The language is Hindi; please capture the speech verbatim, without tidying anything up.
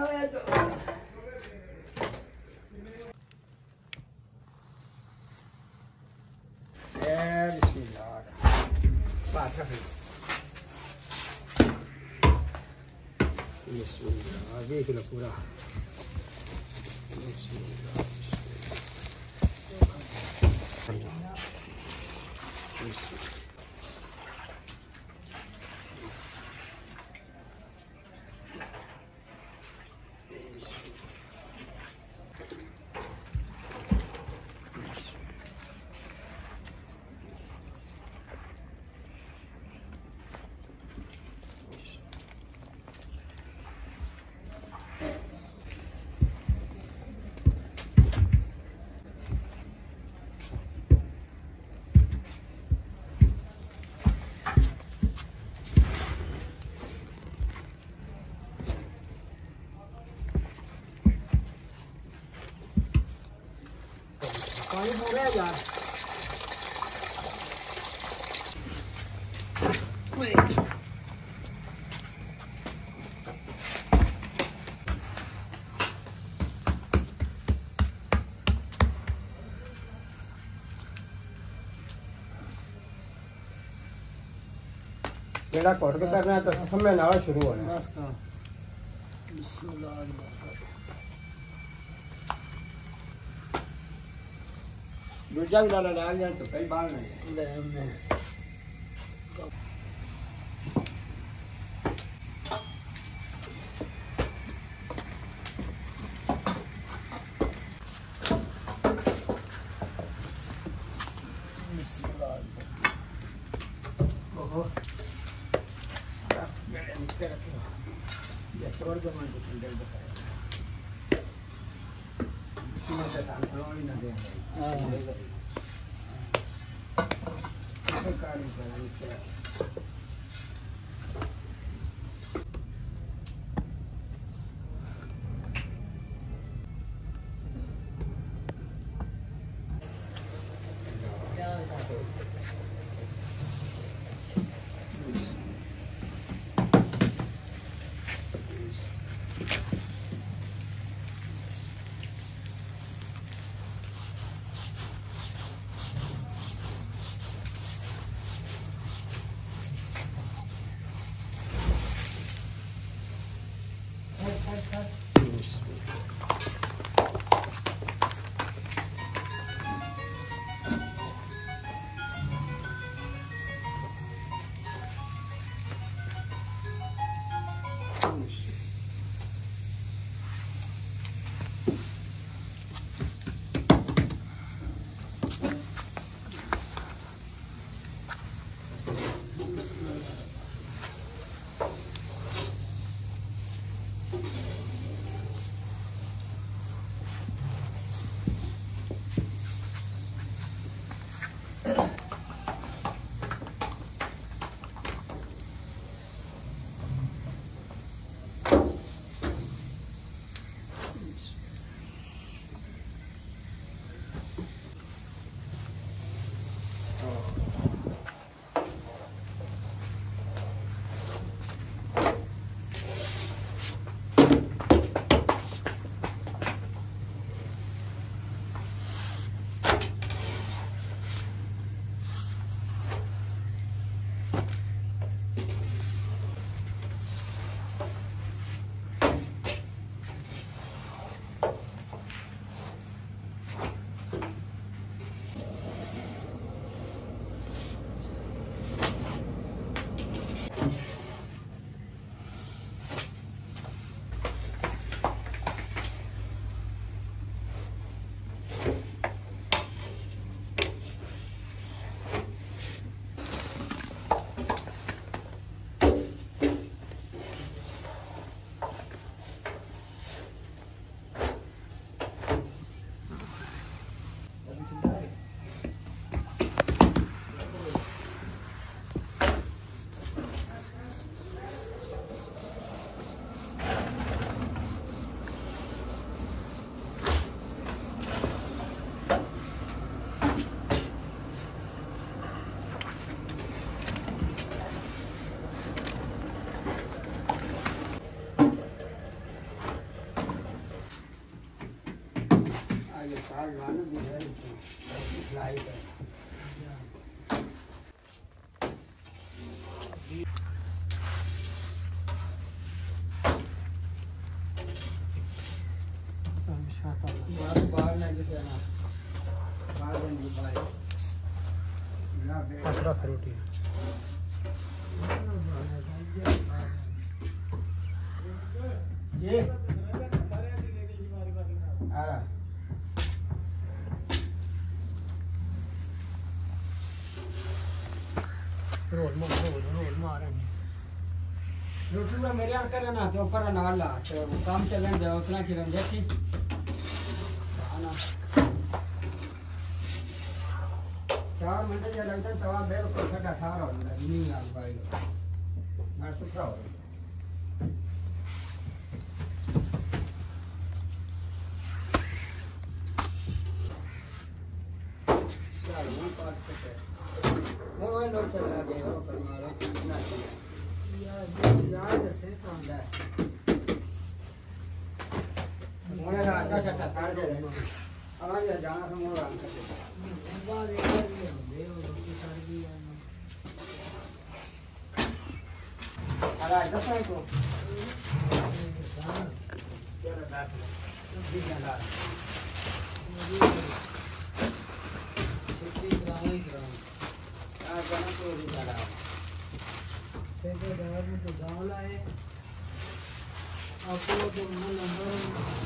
देख लो पूरा पानी पूरा है यार। जेड़ा कोट के करना है तो समय नाल शुरू होना बस का बिस्मिल्लाह दूसरा भी लाना डाल जाए तो कई बार नहीं इधर हमने ओहो मेरे नीचे रखो ये छोड़ दो मैं तो ठंडे बताया इसमें से तांत्रों ही ना दे हां सरकारी पर ढाई का बाहर बाहर नहीं देना बाहर नहीं बाहर ना बे असरा फ्रूटी ये आ रोल मार रोल रोल मार रोटी में मेरे यहाँ करे ना तो ऊपर ना ला तो काम चलें दे उतना किरण देखी आना चार मिनट जो लगता है तवा बेल को खड़ा ठार हो ना नहीं आग बाई मार सुखा हो चल वो पास पे वो नो चला गया वो पर मारो कितना यार यार से तो अंदर मोने ना आधा चट्टा साड़ दे आवाज जाना से मोरा बाद एक बार भी दे वो रोटी साड़ दी यार अरे दस है को तेरा दास भी जाना रोटी ग्राम ही ग्राम आ जाना तो भी जाना से तो दावत में तो गांव लाए आपको तो मन अंदर